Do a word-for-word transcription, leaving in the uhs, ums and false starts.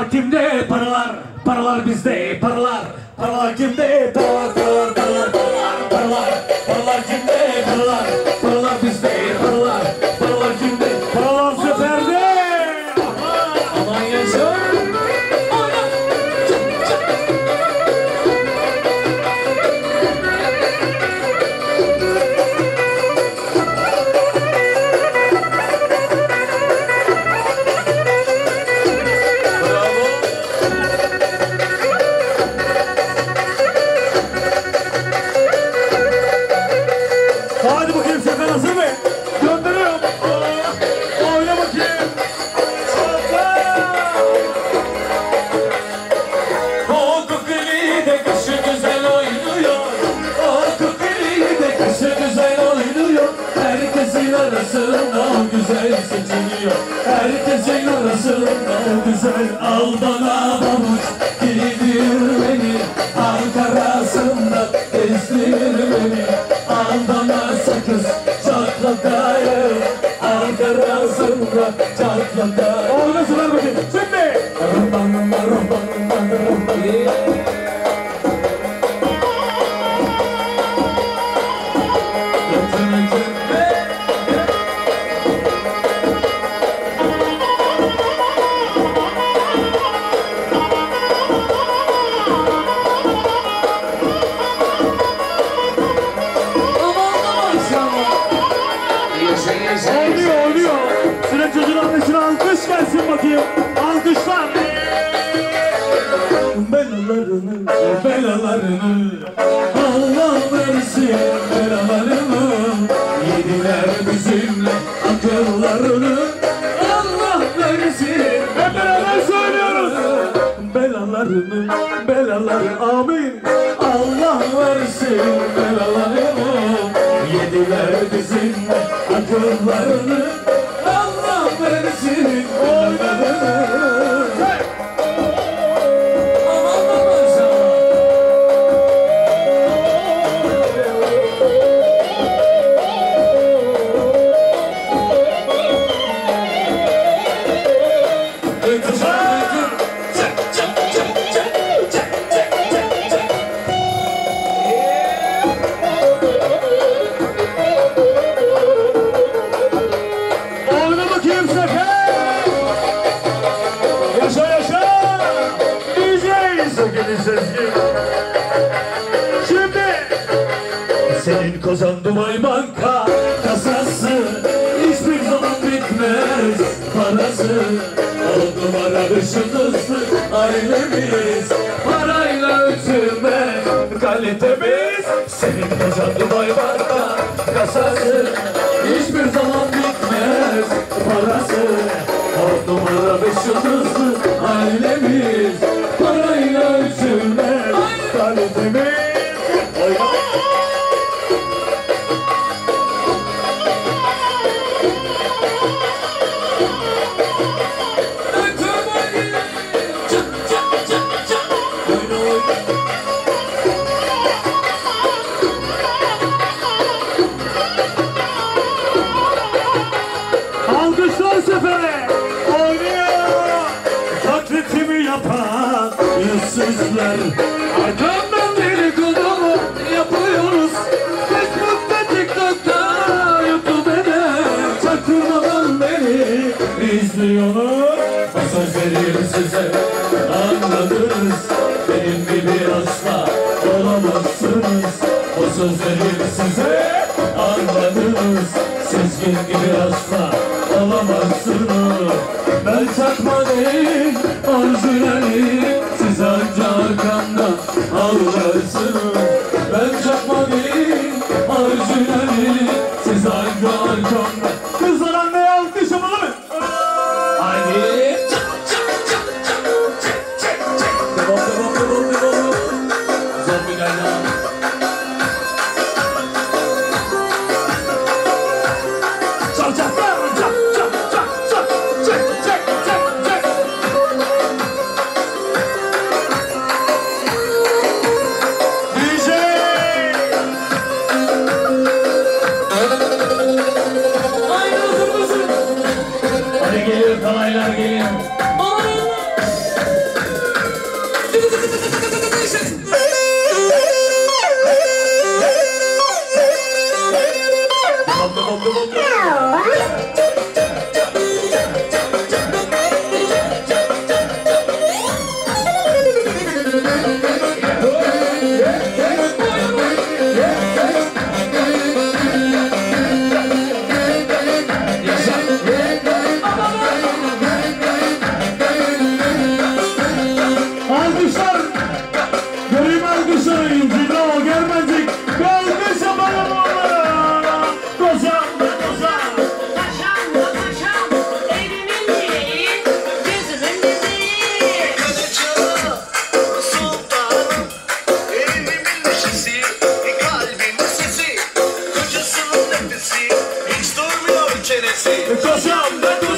Paralar kimde? Paralar. Paralar bizde. Paralar. Paralar kimde? Paralar, paralar, paralar, paralar, paralar. Paralar kimde? Paralar. Paralar bizde. Paralar. Paralar kimde? Paralar seferde. Aman yaşa. Hadi bakayım Sefer hazır mı? Gönderiyorum. Aa, oyna bakayım. O kukuli de kışı güzel oynuyor. O kukuli de kışı güzel oynuyor. Herkesin arasında o güzel seçiliyor. Herkesin arasında o güzel. Al bana babuç, giydir beni. Ankara'sında gezdir beni. Al bana sakız, çatlatayım. Ankara'sında çatlatayım. Oynasın ver bakayım, şimdi. Oynuyor, oynuyor. Süre çocuğun annesine alkış gelsin bakayım. Alkışlar. Belalarını, belalarını Allah versin belalarını. Yediler bizimle akıllarını. Allah versin. Hep beraber söylüyoruz. Belalarını, belalarını. Amin. Allah versin belalarını. Yediler bizimle akıllarını. Allah versin oynalarını. Aman aman sana. Oyna bakayım Sefer. Yaşa yaşa. D J Sevgili Sezgin. Şimdi senin kozan Dubai Banka kasası hiçbir zaman bitmez parası. O numara ışıldızlı ailemiz parayla ölçülmez kalitemiz. Senin kozan Dubai Banka kasası hiçbir zaman bitmez parası. O numara beş yıldızlı ailemiz parayla ölçülmez kalitemiz. Oyna. Alkışlar Sefer'e. Oynuyor. Taklitimi yapan yüzsüzler. Arkamdan dedikodumu yapıyoruz. Facebook'ta, TikTok'ta, YouTube'da çaktırmadan beni izliyorlar. O sözleri size anladınız. Benim gibi asla olamazsınız. O sözleri size anladınız. Sezgin gibi asla olamazsınız. Ben çakma değil, orijinalim. Siz anca arkamdan ağlarsınız. Ben çakma değil, orijinalim. Siz anca arkamdan. Kızlar anneye alkış yapmalı mı? Haydi. Devam devam devam devam. Zombilerle. Çak çak çak çak çak çak çak çak çak çak. D J. Haydi hazır mısın? Hadi geliyor kalaylar geliyor. Alkışlar. Göreyim alkışları. Cino gelmeyecek. Alkışa bana onlara. Kozan da kozan. Paşam da paşam, evimin direği, gözümün direği. Kılıcı sultanım, evimin neşesi, kalbimin sesi, kocasının nefesi, hiç durmuyor çenesi. Kozan da kozan.